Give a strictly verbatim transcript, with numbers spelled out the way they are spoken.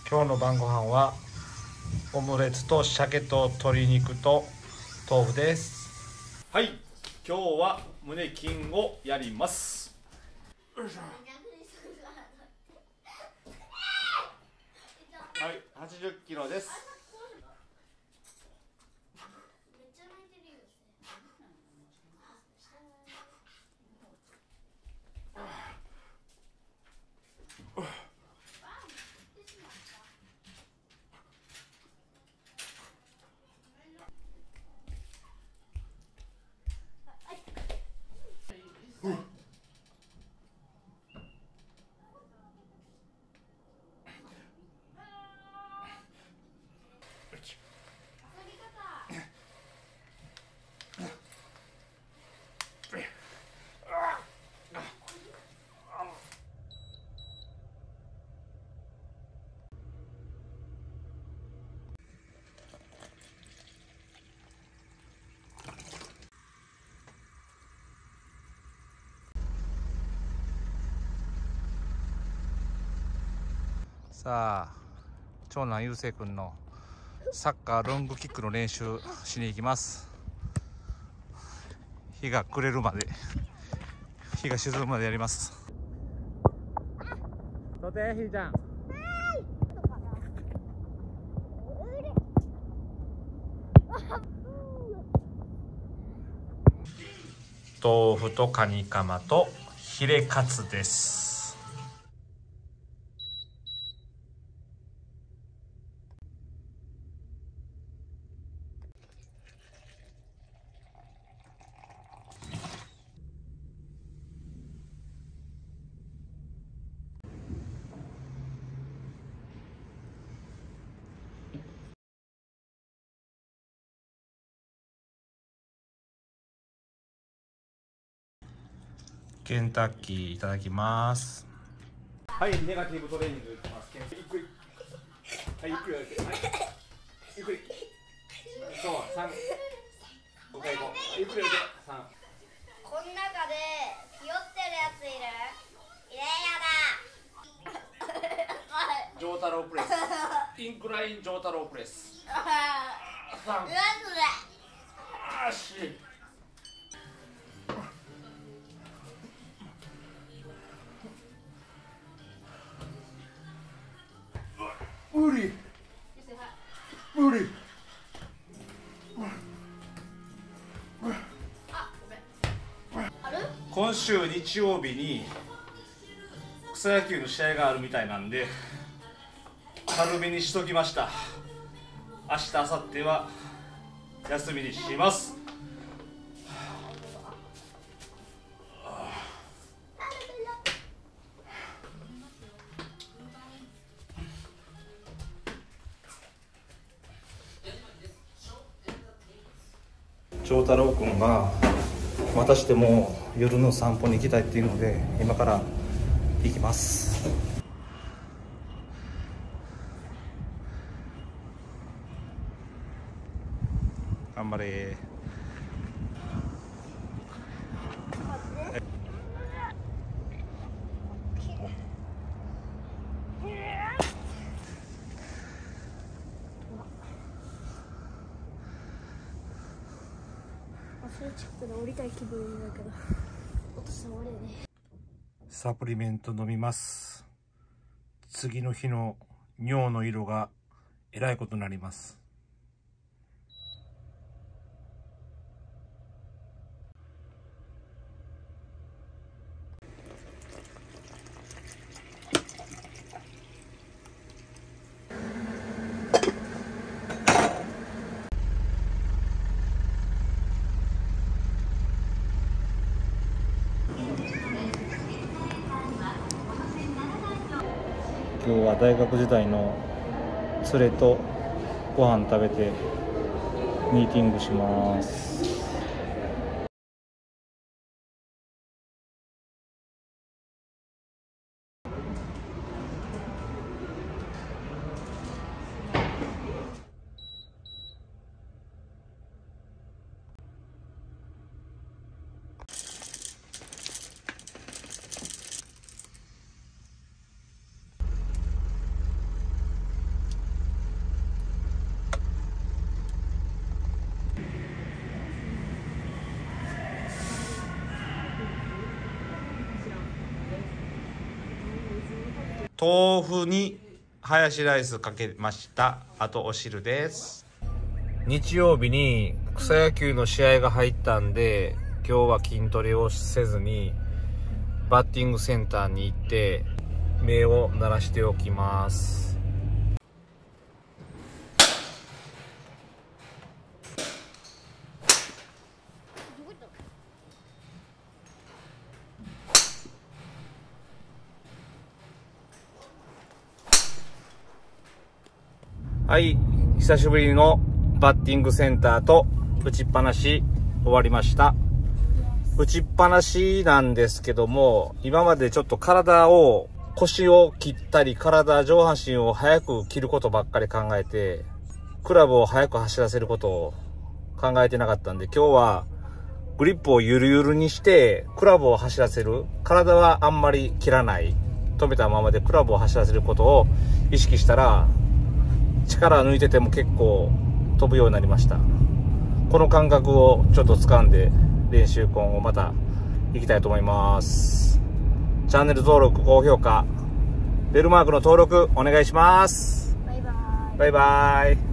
今日の晩ご飯はオムレツと鮭と鶏肉と豆腐です。 はい、今日は胸筋をやります。よいしょ。はい、はちじゅっキロです。 さあ、長男ゆうせいくんのサッカーロングキックの練習しに行きます。日が暮れるまで、日が沈むまでやります。とてひーちゃん。豆腐とカニカマとヒレカツです。ケンタッキーいただきます。 はい、ネガティブトレーニングいきます。ゆっくり。はい、ゆっくりやって。はい。ゆっくり。そう、三。五回行こう。ゆっくりやって。三。 この中でひよってるやついる？いややだ。 ジョータロープレス。インクラインジョータロープレス。三。 うわそれ。 あーし。無理無理。今週日曜日に草野球の試合があるみたいなんで軽めにしときました。明日明後日は休みにします。 長太郎くんがまたしても夜の散歩に行きたいっていうので今から行きます。頑張れ。 アスレチックで降りたい気分だけどお父さん悪いね。 サプリメント飲みます。次の日の尿の色がえらいことになります。今日は大学時代の連れとご飯食べてミーティングします。 豆腐にハヤシライスかけました。あとお汁です。日曜日に草野球の試合が入ったんで、今日は筋トレをせずにバッティングセンターに行って目を鳴らしておきます。はい、久しぶりのバッティングセンターと打ちっぱなし終わりました。打ちっぱなしなんですけども、今までちょっと体を、腰を切ったり、体、上半身を早く切ることばっかり考えて、クラブを早く走らせることを考えてなかったんで、今日はグリップをゆるゆるにして、クラブを走らせる。体はあんまり切らない。止めたままでクラブを走らせることを意識したら、力抜いてても結構飛ぶようになりました。この感覚をちょっと掴んで練習今後また行きたいと思います。チャンネル登録、高評価、ベルマークの登録お願いします。 バイバイ。 バイバイ。